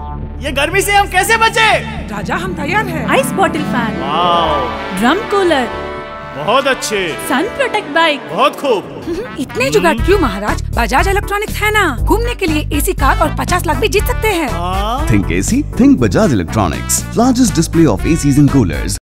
ये गर्मी से हम कैसे बचे? राजा हम तैयार हैं। Ice bottle fan, drum cooler, बहुत अच्छे। सन प्रोटेक्ट बाइक, बहुत खूब। इतने जुगाड़ क्यों महाराज? बजाज इलेक्ट्रॉनिक्स है ना, घूमने के लिए एसी कार और 50 लाख भी जीत सकते हैं। Think AC, think Bajaj Electronics, largest display of ACs and coolers.